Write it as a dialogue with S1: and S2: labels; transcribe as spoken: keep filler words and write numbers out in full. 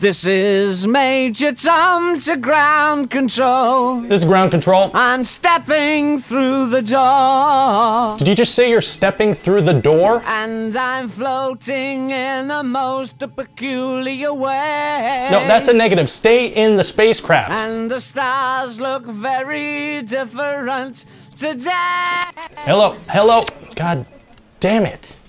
S1: This is Major Tom to ground control.
S2: This is ground control.
S1: I'm stepping through the door.
S2: Did you just say you're stepping through the door?
S1: And I'm floating in the most peculiar way.
S2: No, that's a negative. Stay in the spacecraft.
S1: And the stars look very different today.
S2: Hello, hello. God damn it.